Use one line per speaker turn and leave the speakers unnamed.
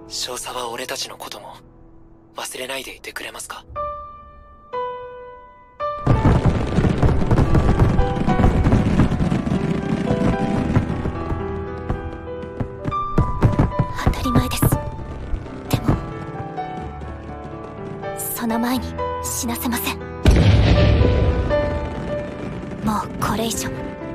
少佐は俺たちのことも忘れないでいてくれますか？
当たり前です。でもその前に死なせません。もうこれ以上